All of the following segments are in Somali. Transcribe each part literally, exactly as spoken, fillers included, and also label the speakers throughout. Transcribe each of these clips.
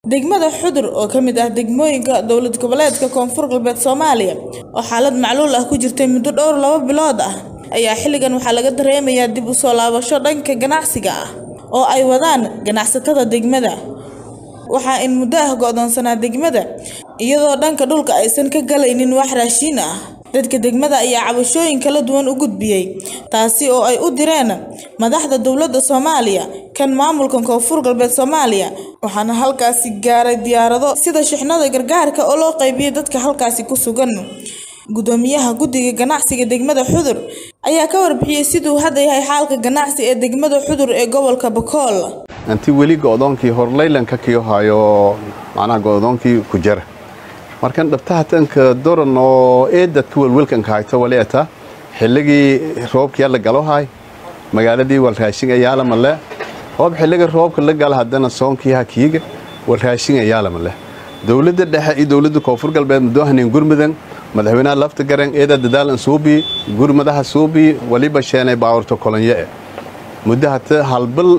Speaker 1: degmada Xudur oo kamid ah degmooyinka dowlad goboleedka Koonfur Galbeed Soomaaliya oo xaalad macluul ah ku jirtay muddo dhowr laba bilood ah ayaa xilligan waxa laga dareemayaa dib u soo laabasho dhanka ganacsiga ah oo ay wadaan ganacsatada degmada waxa in muddo ah go'doonsanaa degmada iyadoo dhanka dhulka aysan ka galaynin wax raashin ah dadka degmada ayaa cabashooyin kala duwan u gudbiyay taasi oo ay u direen madaxda dawladda Soomaaliya kan maamulka Koonfur Galbeed Soomaaliya waxaana halkaasi gaaray diyaarado sida shixnada gargaarka oo loo qaybiyay dadka halkaasi ku sugan gudoomiyaha guddiga ganacsiga degmada Xudur ayaa ka warbixiyay sidoo hadda yahay xaalka ganacsi ee degmada Xudur ee gobolka Bakool
Speaker 2: anti wali go'doonkii horleylanka kiyo hayo macna go'doonkii ku jira markan dhabtaha tanka doran oo ee dadku walwalkan ka hayto waleeta xilligii roobkii la galo hay magaaladii wal raashin ayaa la male oo xilliga roobka la gal hadana soonkii hakiiga wal raashin ayaa la male dawladda dhexe iyo dawladda Koonfur Galbeed madaxweynaha gurmudan madaxweynaha lafta garan ee dadaal suubi gurmadaha suubi waliba sheenay baawrto kolonye muddaha halbal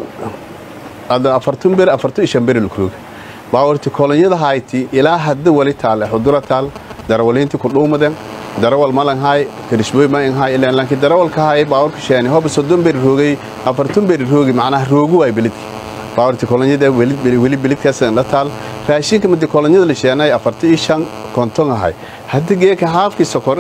Speaker 2: ada afartan bir afartan iyo shan bir lukruug baawrto kolonyada hayti ilaa hadda wali taal xudura taal darawaliinta ku dhuumadan darawal malan hay kirishbay ma in hay ilaa laakiin darawalka hay baawrka sheenay hob soddon bir roogay afartan bir roogay macnaha roogu ay bilid baawrto kolonyada wali wali bilid ka san taal raashinka mid kolonyada la sheenay afartan iyo shan konton hay hadda geeka haafki sokor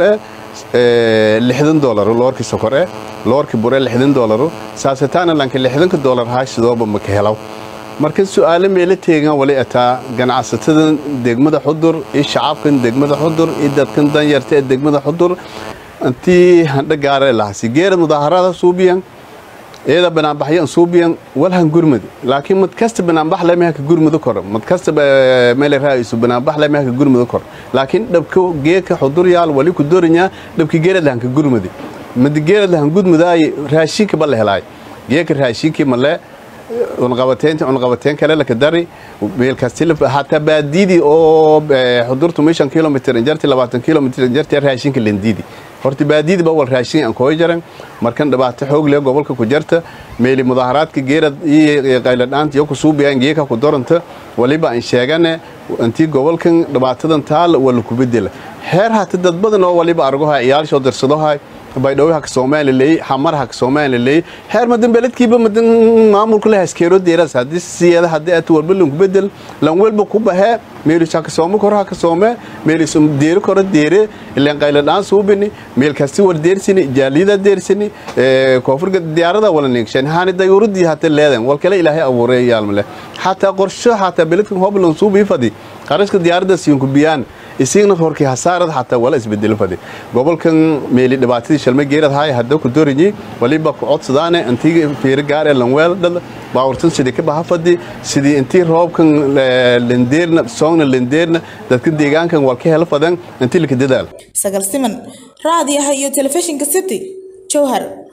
Speaker 2: ee lixdan dollar loorki sokor ee loorki bure lixdan dollar saasataana lanka lixdan dollar haashidooba ma ka helaw marka su'aalo meel teegan wali ataa ganacsatada degmada Xudur iyo shacabkan degmada Xudur iyo dadkan dan yarta ee degmada Xudur antii handa gaar ah si geer mudaharada suubiyan eeda banaan baxyan suubiyan walhan gurmad laakiin mid kasta banaan bax la meeha ka gurmado kor mid kasta meel raaisu banaan bax la meeha ka gurmado kor laakiin dhabka geeka Xudur yaal wali ku dooranya dhabka geerada ka gurmadi mid geerada han gudmaday raashinka bal helay geeka raashinka male on qabateen on qabateen kale la ka dari meel kasta hatta baadidi oo Xudurtu meeshan kilometer injarti labaatan kilometer injarti raashinka lendidi horti baadidi ba wal raashin aan kooy jaran markan dhibaato xoog leh gobolka ku jirta meeli mudaharaadka geerad iyo qayladhaanta iyo ku suubiyaan geeka ku doranta waliba aan sheegane antii gobolkan dhibaatadan taal wal ku bedel heer hata dad badan oo waliba argaha iyaal soo dirsado hay baydhowha Soomaaliyeey xamarha Soomaaliyeey heer madan beledkiiba madan maamulka la haskeero deeras hadii siyada hadii aad walba lagu bedel lan walba ku bahe meel shaka Soomo koraha ka Soome meel sum deer koro deere ilaan qayladaan suubini meel kasta war deersini jaalida deersini ee koonfurka diyaarada wala neegshan haani dayuuradii hata leedan wal kale ilaahay abuuray yaalmale hatta qorsho hatta beledkan hoblan suubi fadi qarashka diyaarada siin ku biyaan isagna horkii hasaarad hatta wala isbedel fadi gobolkan meeli dhibaatadii shalma geerad hay hadda ku dooriyay waliba ku codsadaane intii fiir gaar ee lan weel dad baawrtan sidii ka baha fadi sidii intii roobkan lendeerna soogna lendeerna dadka deegaankan wal ka hel fadan intii la ka dadaal
Speaker 1: sagal siman raadiyaha iyo telefishinka City Jowhar.